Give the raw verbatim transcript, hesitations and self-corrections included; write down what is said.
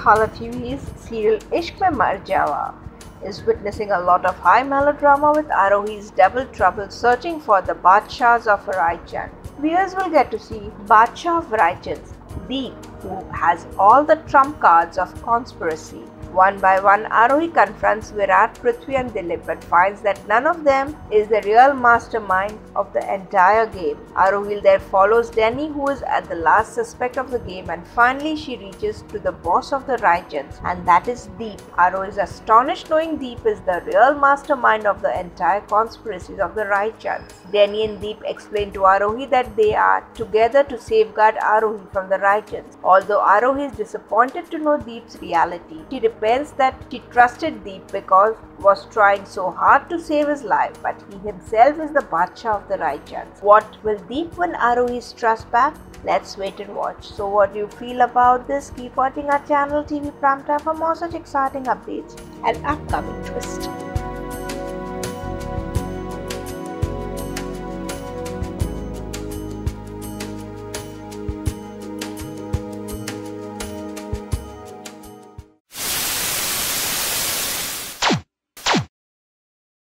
Khala T V's serial Ishq Mein Mar Jawa is witnessing a lot of high melodrama with Aarohi's double trouble searching for the Badshahs of Raichand. Viewers will get to see Badshah of Raichand, Deep, who has all the trump cards of conspiracy. One by one, Aarohi confronts Virat, Prithvi and Dilip but finds that none of them is the real mastermind of the entire game. Aarohi then follows Danny, who is at the last suspect of the game, and finally she reaches to the boss of the Raichans, and that is Deep. Aarohi is astonished knowing Deep is the real mastermind of the entire conspiracies of the Raichans. Danny and Deep explain to Aarohi that they are together to safeguard Aarohi from the Raichans. Although Aarohi is disappointed to know Deep's reality, she that she trusted Deep because was trying so hard to save his life, but he himself is the Badshah of the Raichans. What will Deep win Aarohi's trust back? Let's wait and watch. So what do you feel about this? Keep watching our channel T V Prime Time for more such exciting updates and upcoming twists.